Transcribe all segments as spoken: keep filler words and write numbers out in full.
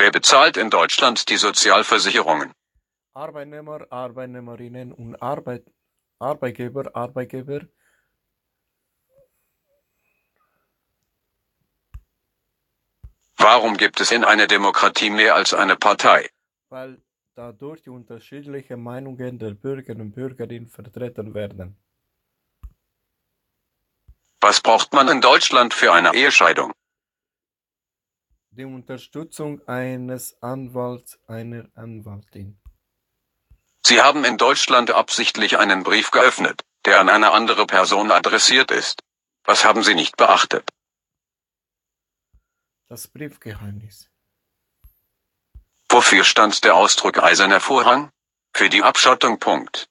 Wer bezahlt in Deutschland die Sozialversicherungen? Arbeitnehmer, Arbeitnehmerinnen und Arbeit, Arbeitgeber, Arbeitgeber. Warum gibt es in einer Demokratie mehr als eine Partei? Weil dadurch die unterschiedlichen Meinungen der Bürgerinnen und Bürgerinnen vertreten werden. Was braucht man in Deutschland für eine Ehescheidung? Die Unterstützung eines Anwalts, einer Anwältin. Sie haben in Deutschland absichtlich einen Brief geöffnet, der an eine andere Person adressiert ist. Was haben Sie nicht beachtet? Das Briefgeheimnis. Wofür stand der Ausdruck eiserner Vorhang? Für die Abschottung. Punkt.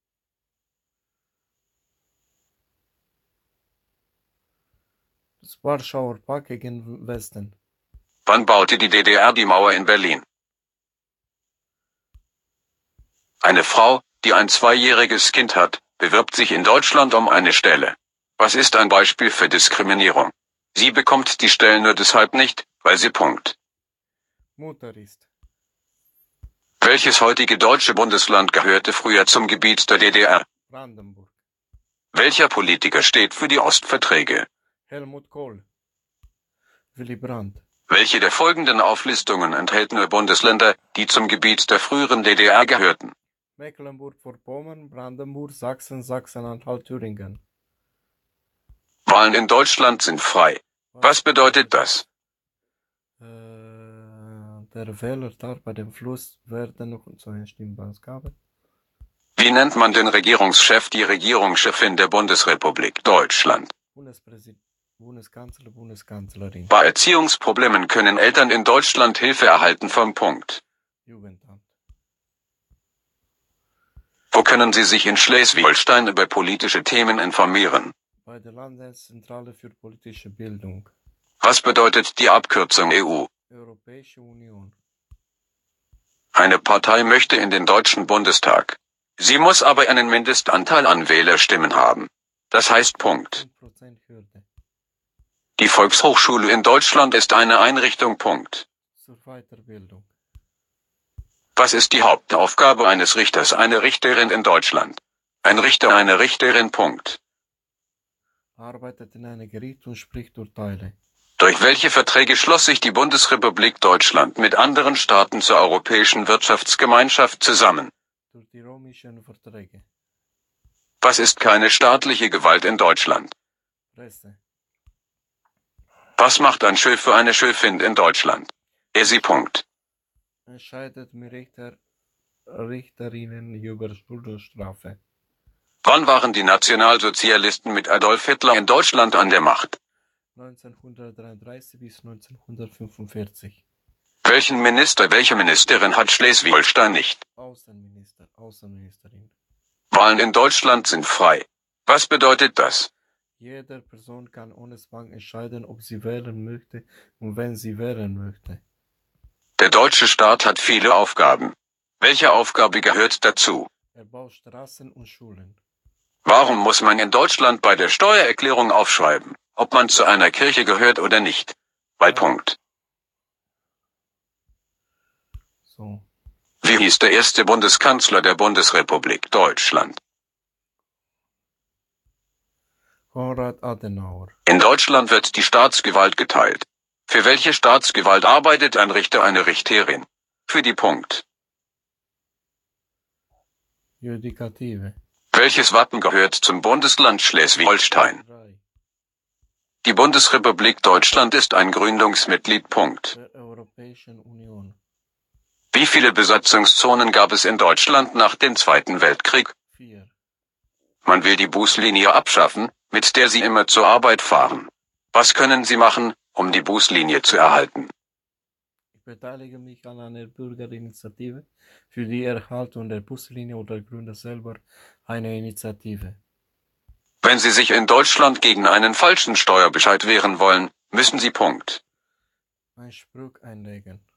Das Warschauer Pakt gegen Westen. Wann baute die D D R die Mauer in Berlin? Eine Frau, die ein zweijähriges Kind hat, bewirbt sich in Deutschland um eine Stelle. Was ist ein Beispiel für Diskriminierung? Sie bekommt die Stelle nur deshalb nicht, weil sie Punkt. Mutter ist. Welches heutige deutsche Bundesland gehörte früher zum Gebiet der D D R? Brandenburg. Welcher Politiker steht für die Ostverträge? Helmut Kohl. Willy Brandt. Welche der folgenden Auflistungen enthält nur Bundesländer, die zum Gebiet der früheren D D R gehörten? Mecklenburg-Vorpommern, Brandenburg, Sachsen, Sachsen-Anhalt, Thüringen. Wahlen in Deutschland sind frei. Was bedeutet das? Äh, der Wähler darf bei dem Fluss werden noch zu einer Stimmausgabe. Wie nennt man den Regierungschef, die Regierungschefin der Bundesrepublik Deutschland? Bundespräsident, Bundeskanzler, Bundeskanzlerin. Bei Erziehungsproblemen können Eltern in Deutschland Hilfe erhalten vom Punkt. Jugendamt. Wo können Sie sich in Schleswig-Holstein über politische Themen informieren? Bei der Landeszentrale für politische Bildung. Was bedeutet die Abkürzung E U? Europäische Union. Eine Partei möchte in den Deutschen Bundestag. Sie muss aber einen Mindestanteil an Wählerstimmen haben. Das heißt Punkt. fünf Prozent Hürde. Die Volkshochschule in Deutschland ist eine Einrichtung. Punkt. Zur Weiterbildung. Was ist die Hauptaufgabe eines Richters, eine Richterin in Deutschland? Ein Richter, eine Richterin. Punkt. Arbeitet in einem Gericht und spricht Urteile. Durch welche Verträge schloss sich die Bundesrepublik Deutschland mit anderen Staaten zur Europäischen Wirtschaftsgemeinschaft zusammen? Durch die römischen Verträge. Was ist keine staatliche Gewalt in Deutschland? Presse. Was macht ein Schöff für eine Schöffin in Deutschland? Er sie. Punkt. Entscheidet mit Richter, Richterinnen über Todesstrafe. Wann waren die Nationalsozialisten mit Adolf Hitler in Deutschland an der Macht? neunzehnhundertdreiunddreißig bis neunzehnhundertfünfundvierzig. Welchen Minister, welche Ministerin hat Schleswig-Holstein nicht? Außenminister, Außenministerin. Wahlen in Deutschland sind frei. Was bedeutet das? Jede Person kann ohne Zwang entscheiden, ob sie wählen möchte und wenn sie wählen möchte. Der deutsche Staat hat viele Aufgaben. Welche Aufgabe gehört dazu? Er baut Straßen und Schulen. Warum muss man in Deutschland bei der Steuererklärung aufschreiben, ob man zu einer Kirche gehört oder nicht? Weil Punkt. So. Wie hieß der erste Bundeskanzler der Bundesrepublik Deutschland? Konrad Adenauer. In Deutschland wird die Staatsgewalt geteilt. Für welche Staatsgewalt arbeitet ein Richter, eine Richterin? Für die Punkt. Judikative. Welches Wappen gehört zum Bundesland Schleswig-Holstein? Drei. Die Bundesrepublik Deutschland ist ein Gründungsmitglied. Punkt. Der Europäischen Union. Wie viele Besatzungszonen gab es in Deutschland nach dem Zweiten Weltkrieg? Vier. Man will die Buslinie abschaffen, mit der Sie immer zur Arbeit fahren. Was können Sie machen, um die Buslinie zu erhalten? Ich beteilige mich an einer Bürgerinitiative für die Erhaltung der Buslinie oder gründe selber eine Initiative. Wenn Sie sich in Deutschland gegen einen falschen Steuerbescheid wehren wollen, müssen Sie Punkt. Ein Spruch einlegen.